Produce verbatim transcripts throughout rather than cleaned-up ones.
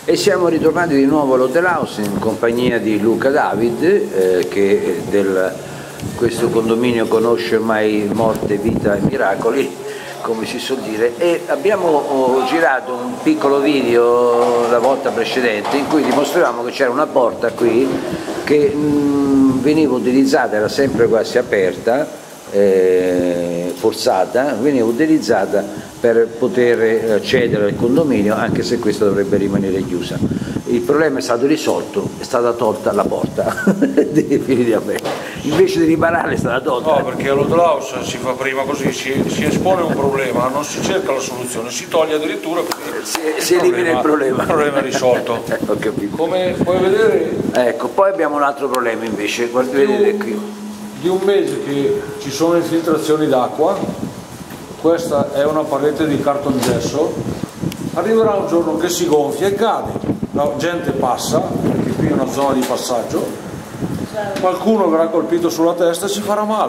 E siamo ritornati di nuovo all'Hotel House in compagnia di Luca David, eh, che del, questo condominio conosce ormai morte, vita e miracoli, come si suol dire, e abbiamo oh, girato un piccolo video la volta precedente in cui dimostravamo che c'era una porta qui che mh, veniva utilizzata, era sempre quasi aperta, eh, forzata, veniva utilizzata per poter accedere al condominio, anche se questa dovrebbe rimanere chiusa. Il problema è stato risolto, è stata tolta la porta definitivamente, invece di riparare è stata tolta. No, perché all'Hotel House si fa prima così, si, si espone un problema, non si cerca la soluzione, si toglie addirittura, si, si elimina il problema. Il problema è risolto. Ho capito. Come puoi vedere... Ecco, poi abbiamo un altro problema invece, guarda, vedete qui. Di un mese che ci sono infiltrazioni d'acqua. Questa è una parete di cartongesso, arriverà un giorno che si gonfia e cade, la gente passa, perché qui è una zona di passaggio, qualcuno verrà colpito sulla testa e si farà male.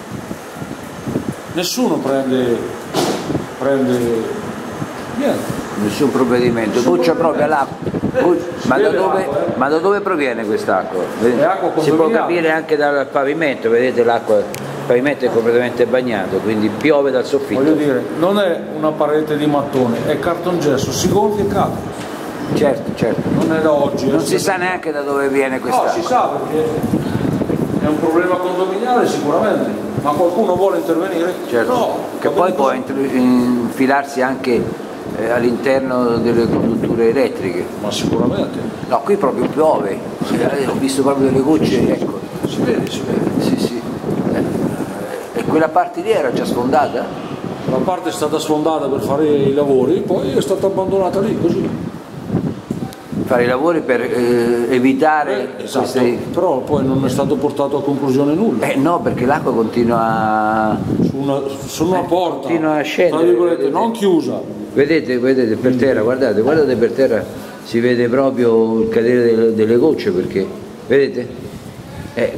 Nessuno prende, prende niente. Nessun provvedimento, buccia proprio l'acqua. Ma, eh? ma da dove proviene quest'acqua? Si può capire anche dal pavimento, vedete l'acqua, il pavimento è completamente bagnato, quindi piove dal soffitto. Voglio dire, non è una parete di mattone, è cartongesso, si gonfia e cade. Certo, certo. Non è da oggi. Non si sa neanche da dove viene quest'acqua. No, si sa perché è un problema condominiale sicuramente, ma qualcuno vuole intervenire? Certo, no. Che poi può infilarsi anche all'interno delle condutture elettriche. Ma sicuramente. No, qui proprio piove, ho visto proprio delle gocce, ecco. Si vede, si vede. Sì, sì. E quella parte lì era già sfondata? La parte è stata sfondata per fare i lavori, poi è stata abbandonata lì, così. Fare i lavori per eh, evitare eh, esatto. queste... Però poi non è stato portato a conclusione nulla. Eh no, perché l'acqua continua su una, su una eh, porta, continua a scendere, non chiusa. Vedete, vedete per terra, guardate, guardate per terra, si vede proprio il cadere delle, delle gocce, perché, vedete? È,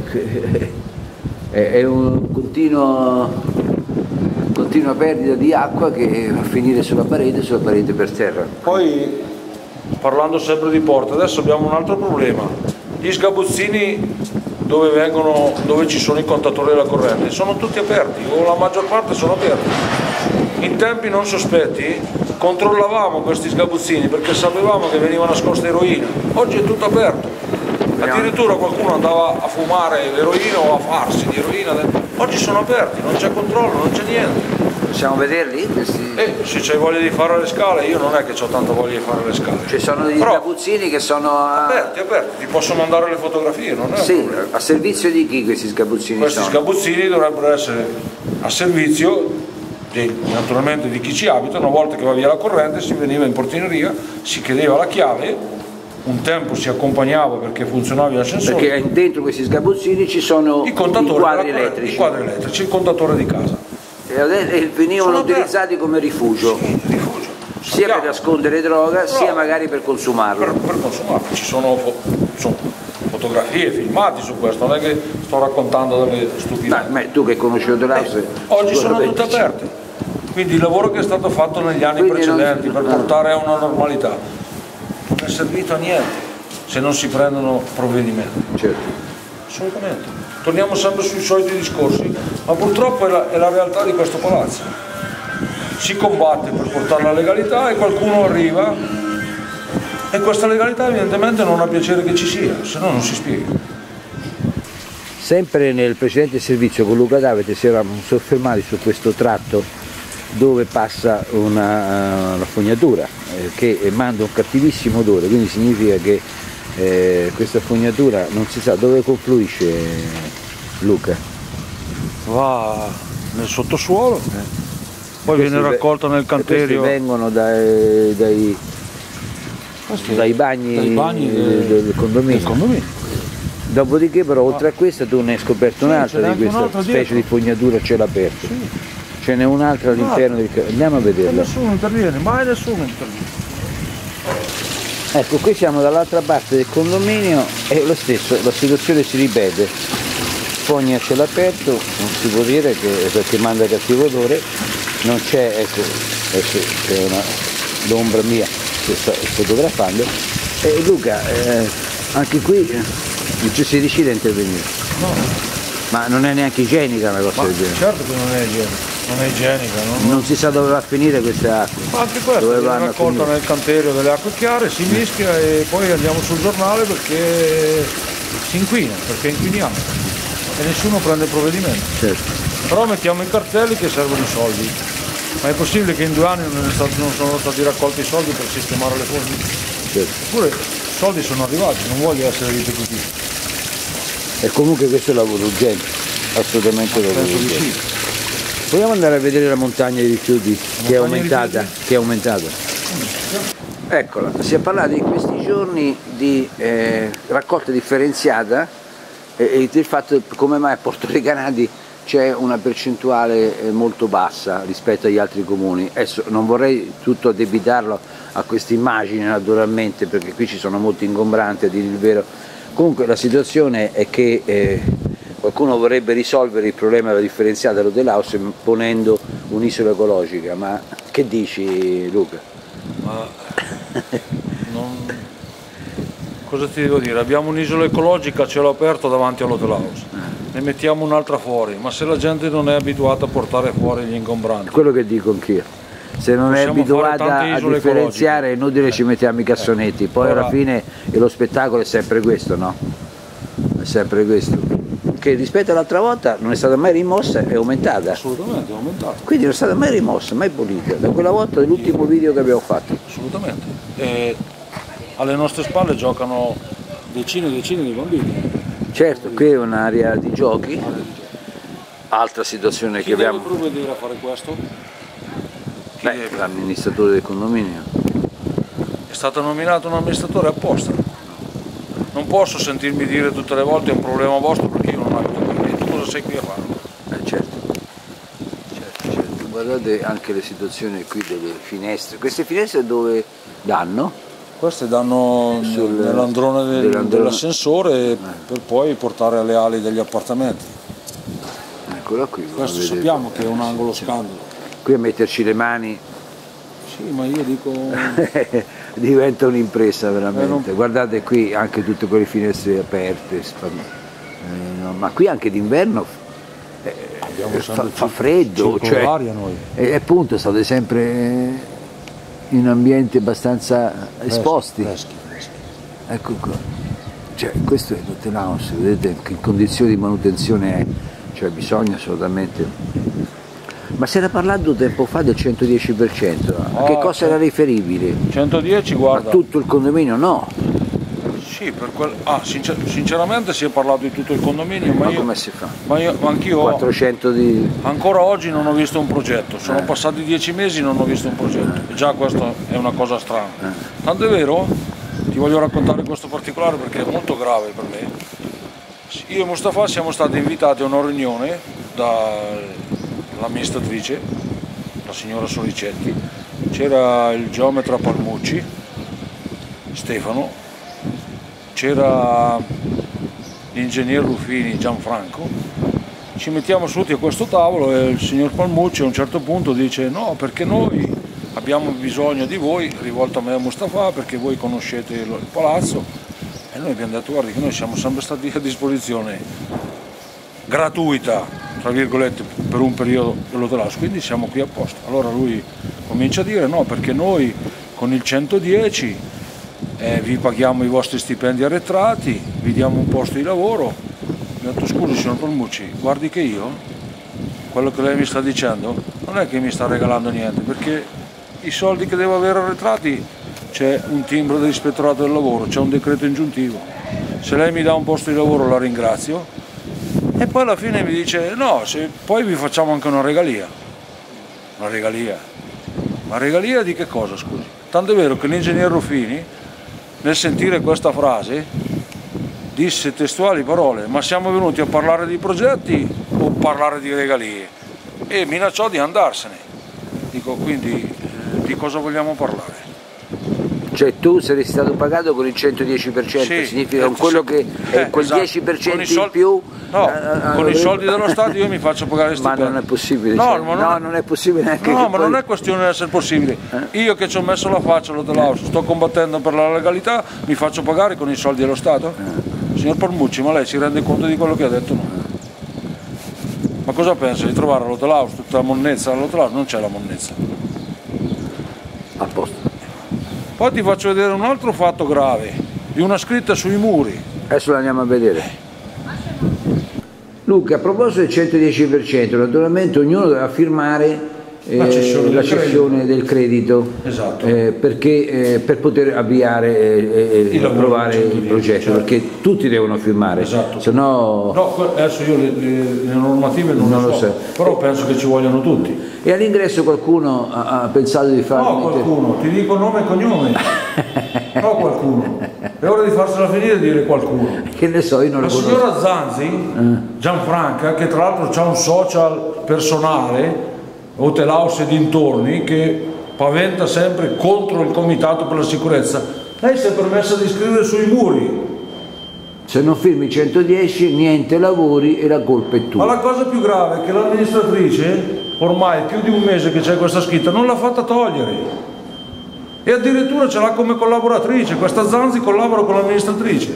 è un continuo, continua perdita di acqua che va a finire sulla parete, sulla parete per terra. Poi, parlando sempre di porte, adesso abbiamo un altro problema. Gli sgabuzzini dove, vengono, dove ci sono i contatori della corrente sono tutti aperti, o la maggior parte sono aperti. In tempi non sospetti controllavamo questi sgabuzzini perché sapevamo che veniva nascosta eroina. Oggi è tutto aperto. Addirittura qualcuno andava a fumare l'eroina o a farsi di eroina. Oggi sono aperti, non c'è controllo, non c'è niente. Possiamo vederli? Questi... Eh, se c'hai voglia di fare le scale, io non è che ho tanta voglia di fare le scale. Ci sono degli sgabuzzini che sono... A... Aperti, aperti, ti posso mandare le fotografie, non è sì, un problema. A servizio di chi questi sgabuzzini questi sono? Questi sgabuzzini dovrebbero essere a servizio di, naturalmente di chi ci abita. Una volta che va via la corrente si veniva in portineria, si chiedeva la chiave, un tempo si accompagnava perché funzionava l'ascensore. Perché dentro questi sgabuzzini ci sono i, contatori i quadri elettrici. I quadri elettrici, il contatore di casa. E venivano sono utilizzati come rifugio, sì, rifugio. sia Sappiamo. per nascondere droga, però, sia magari per consumarlo. Per, per consumarlo. Ci sono, sono fotografie, filmati su questo, non è che sto raccontando delle stupidate. Ma tu che conosci l'Hotel House, eh, oggi sono tutte aperte, quindi il lavoro che è stato fatto negli anni quindi precedenti non... per portare a una normalità non è servito a niente se non si prendono provvedimenti. Certo. Assolutamente. Torniamo sempre sui soliti discorsi, ma purtroppo è la, è la realtà di questo palazzo. Si combatte per portare la legalità e qualcuno arriva e questa legalità evidentemente non ha piacere che ci sia, se no non si spiega. Sempre nel precedente servizio con Luca Davide si eravamo soffermati su questo tratto dove passa una, una fognatura eh, che manda un cattivissimo odore, quindi significa che Eh, questa fognatura non si sa dove confluisce, Luca. Va nel sottosuolo, eh. poi viene raccolta nel canterio. Questi vengono dai, dai, dai bagni, dai bagni del, del condominio. Del condominio. Dopodiché però oltre a questa tu ne hai scoperto sì, un'altra di questa specie dietro. Di fognatura a cielo aperto. Sì. Ce n'è un'altra all'interno del... Andiamo a vederla. E nessuno interviene, mai nessuno interviene. Ecco, qui siamo dall'altra parte del condominio e lo stesso, la situazione si ripete, fogna a cielo aperto, non si può dire che perché manda cattivo odore, non c'è, ecco, ecco c'è l'ombra mia, sto fotografando. E Luca, eh, anche qui non ci si decide a intervenire. No. Ma non è neanche igienica una cosa Ma del genere. certo che non è igienica, non è igienica. Non, non si sa dove va a finire queste acque. Ma anche questo, dove viene raccolta nel canterio delle acque chiare, si mischia e poi andiamo sul giornale perché si inquina, perché inquiniamo e nessuno prende provvedimento. Certo. Però mettiamo i cartelli che servono i soldi. Ma è possibile che in due anni non, è stato, non sono stati raccolti i soldi per sistemare le forniture? Certo. Eppure i soldi sono arrivati, non voglio essere ripetitivo. E comunque questo è un lavoro urgente, assolutamente un lavoro urgente. Sì. Vogliamo andare a vedere la montagna di rifiuti che è aumentata, che è aumentata. Eccola, si è parlato in questi giorni di eh, raccolta differenziata e, e del fatto come mai a Porto Recanati c'è una percentuale molto bassa rispetto agli altri comuni. Adesso non vorrei tutto addebitarlo a queste immagini naturalmente, perché qui ci sono molti ingombranti a dire il vero. Comunque la situazione è che eh, qualcuno vorrebbe risolvere il problema della differenziata Rotelhaus ponendo un'isola ecologica, ma che dici Luca? Ma non... Cosa ti devo dire? Abbiamo un'isola ecologica a cielo aperto davanti all'Hotelhaus, ne mettiamo un'altra fuori, ma se la gente non è abituata a portare fuori gli ingombranti. È quello che dico anch'io. Se non Possiamo è abituata a differenziare è inutile ci mettiamo i cassonetti, poi Ora... alla fine lo spettacolo è sempre questo, no? È sempre questo. Che rispetto all'altra volta non è stata mai rimossa, è aumentata. Assolutamente, è aumentata. Quindi non è stata mai rimossa, mai pulita, da quella volta dell'ultimo video che abbiamo fatto. Assolutamente. E alle nostre spalle giocano decine e decine di bambini. Certo, qui è un'area di giochi, altra situazione Chi che abbiamo... Chi deve provvedere a fare questo? Beh, l'amministratore del condominio. È stato nominato un amministratore apposta. Non posso sentirmi dire tutte le volte è un problema vostro perché io non abito qui. E tu cosa sei qui a fare? Eh, certo. certo, certo. Guardate anche le situazioni qui delle finestre. Queste finestre dove danno? Queste danno Sul, nell'androne del, dell'ascensore eh. per poi portare alle ali degli appartamenti. Eccola qui. Questo sappiamo che è un angolo scandalo. Qui a metterci le mani... Sì, ma io dico... diventa un'impresa veramente. Eh, non... Guardate qui anche tutte quelle finestre aperte. Eh, no, ma qui anche d'inverno eh, fa, fa freddo. Cioè, noi. E appunto state sempre... in ambienti abbastanza esposti. Freschi, freschi. Ecco qua. Cioè, questo è l'Hotelhaus, vedete che condizioni di manutenzione è, cioè bisogna assolutamente. Ma si era parlato tempo fa del centodieci per cento, a oh, che cosa era riferibile? centodieci, guarda. Ma tutto il condominio no. Sì, per quel... ah, sincer sinceramente si è parlato di tutto il condominio, ma, ma io... come si fa? Ma io, anch'io quattrocento di... ancora oggi non ho visto un progetto, sono eh. passati dieci mesi e non ho visto un progetto, e già questo è una cosa strana. Eh. Tanto è vero, ti voglio raccontare questo particolare perché è molto grave per me. Io e Mustafa siamo stati invitati a una riunione dall'amministratrice, la signora Solicetti, c'era il geometra Palmucci, Stefano, c'era l'ingegner Ruffini Gianfranco. Ci mettiamo seduti a questo tavolo e il signor Palmucci a un certo punto dice no, perché noi abbiamo bisogno di voi, rivolto a me e a Mustafa, perché voi conoscete il palazzo, e noi abbiamo detto guardi che noi siamo sempre stati a disposizione gratuita, tra virgolette, per un periodo dell'Hotelhaus, quindi siamo qui apposta. Allora lui comincia a dire no, perché noi con il centodieci eh, vi paghiamo i vostri stipendi arretrati, vi diamo un posto di lavoro. Ho detto scusi signor Palmucci, guardi che io, quello che lei mi sta dicendo, non è che mi sta regalando niente, perché i soldi che devo avere arretrati c'è un timbro dell'ispettorato del lavoro, c'è un decreto ingiuntivo. Se lei mi dà un posto di lavoro la ringrazio, e poi alla fine mi dice no, se poi vi facciamo anche una regalia. Una regalia? Ma regalia di che cosa, scusi? Tanto è vero che l'ingegner Ruffini, nel sentire questa frase, disse testuali parole, ma siamo venuti a parlare di progetti o parlare di regalie? E minacciò di andarsene. Dico, quindi di cosa vogliamo parlare? Cioè tu saresti stato pagato con il centodieci per cento, sì, significa con eh, quello che eh, quel esatto. dieci per cento soldi, in più? No, eh, con eh, i soldi dello Stato io mi faccio pagare il stipendio. Ma non è possibile, no, cioè, ma non, no, è, non è possibile neanche no, che ma poi... non è questione di essere possibile. Eh? Io che ci ho messo la faccia all'Hotelhouse, sto combattendo per la legalità, mi faccio pagare con i soldi dello Stato? Eh. Signor Palmucci, ma lei si rende conto di quello che ha detto? No? Ma cosa pensa di trovare all'Hotelhouse tutta la monnezza? All'Hotelhouse non c'è la monnezza. A posto. Poi ti faccio vedere un altro fatto grave, di una scritta sui muri. Adesso la andiamo a vedere. Luca, a proposito del centodieci per cento, naturalmente ognuno doveva firmare eh, la cessione, del, la cessione credito. del credito, esatto. eh, perché, eh, per poter avviare e eh, approvare il progetto, certo. Perché tutti devono firmare, esatto. Se no... no, adesso io le, le, le normative non, non lo so, so, però penso che ci vogliano tutti. E all'ingresso qualcuno ha, ha pensato di fare... No, qualcuno, ti dico nome e cognome, no qualcuno, è ora di farsela finire e dire qualcuno. Che ne so, io non la lo conosco. La signora Zanzi, eh. Gianfranca, che tra l'altro ha un social personale, Hotelhouse e dintorni, che paventa sempre contro il Comitato per la Sicurezza, lei si è permessa di scrivere sui muri. Se non firmi centodieci, niente lavori e la colpa è tua. Ma la cosa più grave è che l'amministratrice, ormai più di un mese che c'è questa scritta, non l'ha fatta togliere. E addirittura ce l'ha come collaboratrice, questa Zanzi collabora con l'amministratrice.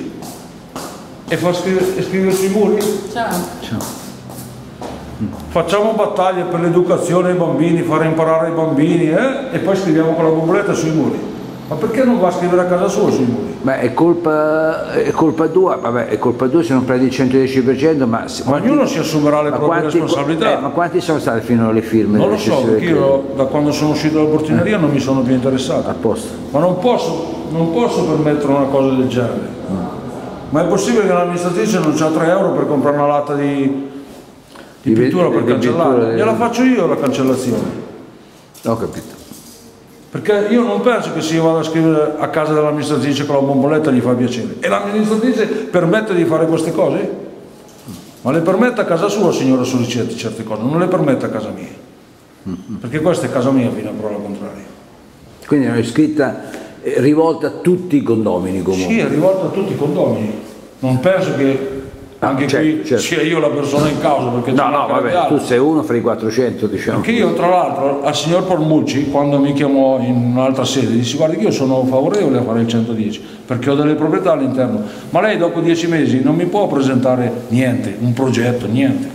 E fa scrivere, scrivere sui muri? Ciao. Ciao. Facciamo battaglie per l'educazione ai bambini, fare imparare ai bambini, eh? E poi scriviamo con la bomboletta sui muri. Ma perché non va a scrivere a casa sua sui muri? Beh, è colpa, è colpa tua, vabbè, è colpa tua se non prendi il centodieci per cento, ma... Se, ma quanti, ognuno si assumerà le proprie quanti, responsabilità. Eh, ma quanti sono state fino alle firme? Non lo so, perché io da quando sono uscito dalla portineria eh. non mi sono più interessato. A posto. Ma non posso, non posso permettere una cosa del genere. Mm. Ma è possibile che l'amministratrice non c'ha tre euro per comprare una latta di... di pittura per cancellare, gliela faccio io la cancellazione. Ho capito. Perché io non penso che se io vado a scrivere a casa dell'amministratrice con la bomboletta gli fa piacere. E l'amministratrice permette di fare queste cose? Ma le permette a casa sua, signora Solicetti, certe cose, non le permette a casa mia. Perché questa è casa mia fino a prova contraria. Quindi è scritta eh, rivolta a tutti i condomini comunque. Sì, è rivolta a tutti i condomini. Non penso che anche certo, qui certo. sia io la persona in causa, perché no, no, vabbè, tu sei uno fra i quattrocento, diciamo. Perché io, tra l'altro, al signor Palmucci, quando mi chiamò in un'altra sede, dissi: guardi che io sono favorevole a fare il centodieci, perché ho delle proprietà all'interno, ma lei dopo dieci mesi non mi può presentare niente, un progetto, niente.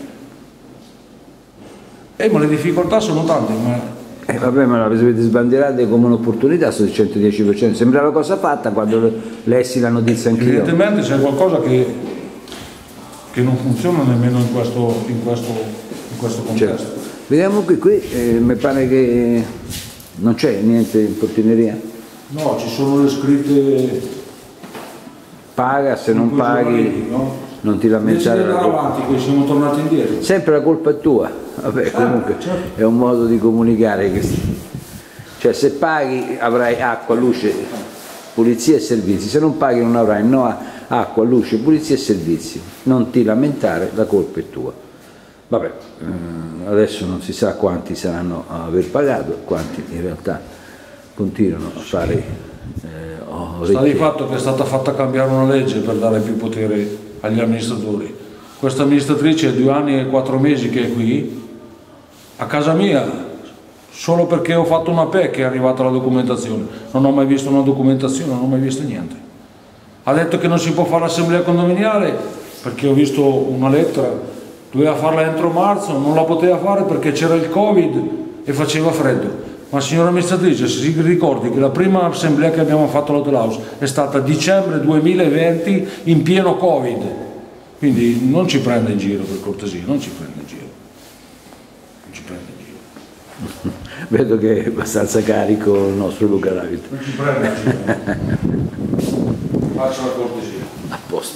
Eh, ma le difficoltà sono tante, ma... Eh, vabbè, ma l'avete sbandierate come un'opportunità sul centodieci per cento, sembrava cosa fatta quando lessi la notizia anch'io. Evidentemente c'è qualcosa che... che non funziona nemmeno in questo, in questo, in questo contesto. Certo. Vediamo qui, qui eh, mi pare che non c'è niente in portineria. No, ci sono le scritte... Paga, se non paghi giorni, no? Non ti lamentare. Invece di andare avanti, che siamo tornati indietro. Sempre la colpa è tua, vabbè, certo, comunque certo. È un modo di comunicare che... Cioè se paghi avrai acqua, luce, pulizia e servizi, se non paghi non avrai no acqua, luce, pulizia e servizi, non ti lamentare, la colpa è tua. Vabbè, adesso non si sa quanti saranno a aver pagato, quanti in realtà continuano a fare eh, orecchie. Sta di fatto che è stata fatta cambiare una legge per dare più potere agli amministratori. Questa amministratrice è due anni e quattro mesi che è qui, a casa mia, solo perché ho fatto una P E che è arrivata la documentazione, non ho mai visto una documentazione, non ho mai visto niente. Ha detto che non si può fare l'assemblea condominiale perché ho visto una lettera, doveva farla entro marzo, non la poteva fare perché c'era il Covid e faceva freddo. Ma signora amministratrice, si ricordi che la prima assemblea che abbiamo fatto all'Hotelhouse è stata a dicembre duemilaventi in pieno Covid, quindi non ci prenda in giro, per cortesia, non ci prenda in giro, non ci prenda in giro. Vedo che è abbastanza carico il nostro Luca David. Non ci prenda in giro, faccio la cortesia. A posto.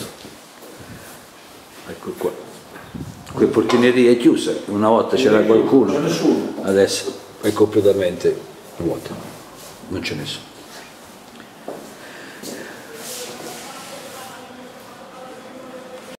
Ecco qua. Quella portineria è chiusa, una volta c'era qualcuno, c'è nessuno. Adesso è completamente vuota, non c'è nessuno.